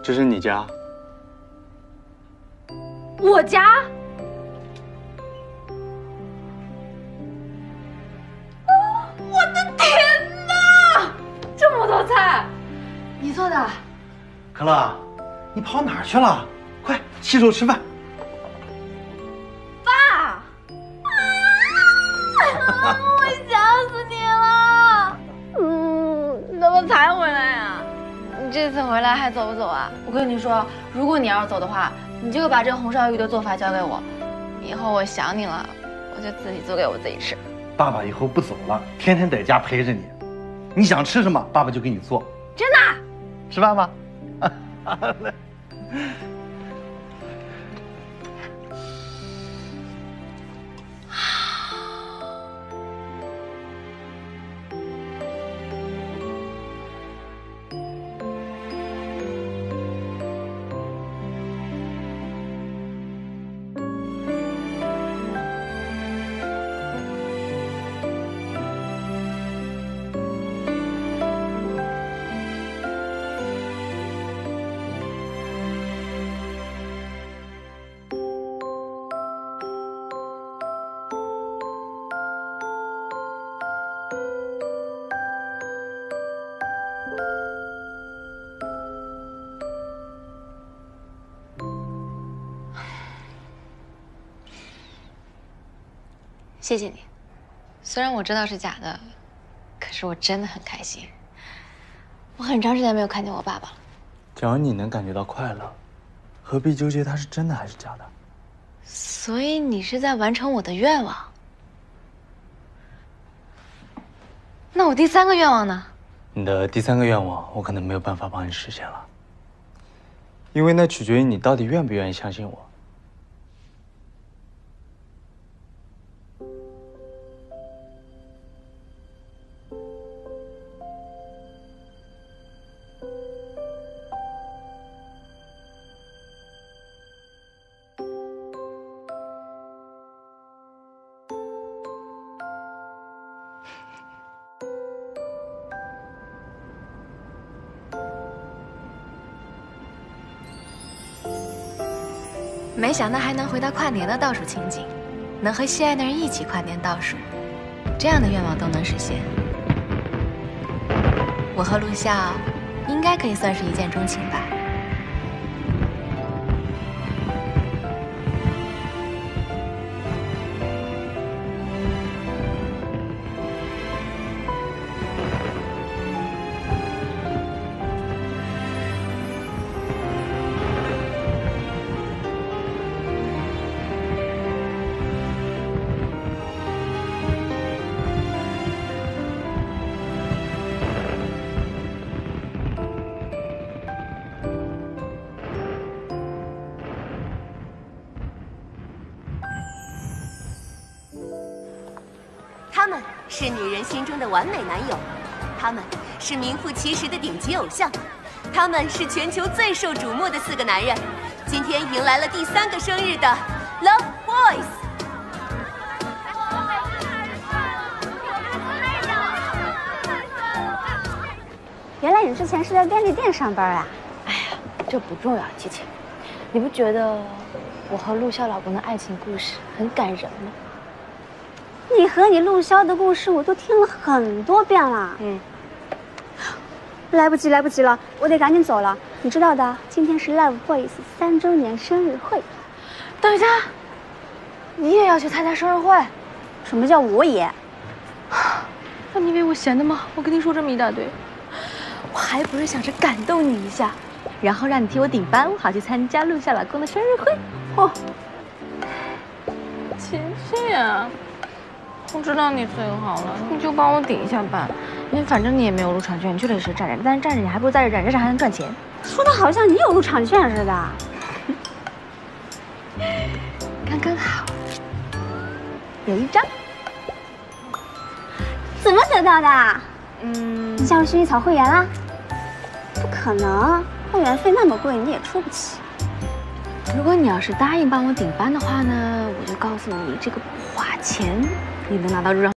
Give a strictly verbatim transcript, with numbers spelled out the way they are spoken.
这是你家。 我家？我的天哪！这么多菜，你做的？ 可乐，你跑哪儿去了？快洗手吃饭。 爸！啊！我想死你了！嗯，怎么才回来呀？你这次回来还走不走啊？我跟你说，如果你要是走的话，你就把这个红烧鱼的做法交给我，以后我想你了，我就自己做给我自己吃。 爸爸以后不走了，天天在家陪着你。你想吃什么，爸爸就给你做。 真的？ 吃饭吧。来。 谢谢你，虽然我知道是假的，可是我真的很开心。我很长时间没有看见我爸爸了。 只要你能感觉到快乐，何必纠结它是真的还是假的？ 所以你是在完成我的愿望？那我第三个愿望呢？ 你的第三个愿望，我可能没有办法帮你实现了，因为那取决于你到底愿不愿意相信我。 没想到还能回到跨年的倒数情景，能和心爱的人一起跨年倒数，这样的愿望都能实现。我和陆笑应该可以算是一见钟情吧。 他们是女人心中的完美男友，他们是名副其实的顶级偶像，他们是全球最受瞩目的四个男人。今天迎来了第三个生日的 Love Boys。 原来你之前是在便利店上班啊？ 哎呀，这不重要，琪琪。你不觉得我和陆笑老公的爱情故事很感人吗？ 你和你陆潇的故事我都听了很多遍了。 嗯， 来不及，来不及了，我得赶紧走了。你知道的，今天是 Love Boys 三周年生日会。 等一下，你也要去参加生日会？ 什么叫我也？ 那你以为我闲的吗？我跟你说这么一大堆，我还不是想着感动你一下，然后让你替我顶班，我好去参加陆笑老公的生日会。哦，琪琪呀。我知道你最好了，你就帮我顶一下班，因为反正你也没有入场券，你去了也是站着，但是站着你还不如在这站着，站着还能赚钱。 说的好像你有入场券似的。 刚刚好，有一张。 怎么得到的？ 嗯， 你加入薰衣草会员啦？不可能，会员费那么贵，你也出不起。 如果你要是答应帮我顶班的话呢，我就告诉你，这个不花钱，你能拿到入场。